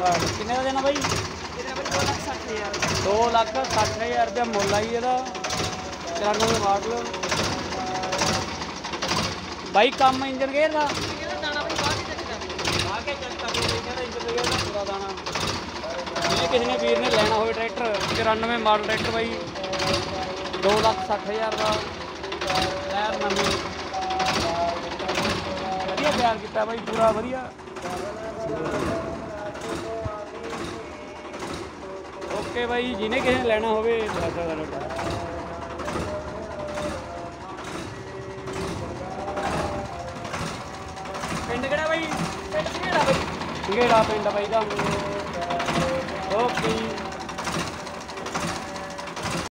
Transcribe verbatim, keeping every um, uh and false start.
किन्ने का देना भाई? दो लाख सठ हज़ार दो लख सठ हज़ार रुपया मुल आई ਇਹਦਾ चौरानवे मॉडल भाई। कम इंजन गेयर का आके चेक कर लो इंजन गेयर का पूरा दाना। जे किसी ने वीर ने लेना हो ट्रैक्टर चौरानवे मॉडल ट्रैक्टर भाई दो लख सठ हज़ार का टायर नवे वधिया तैयार किया भाई पूरा वधिया। ओके भाई जिन्हें किसी ने लेना हो पिंड केड़ा भाई? पिंड संघेड़ा भाई। संघेड़ा पिंड भाई का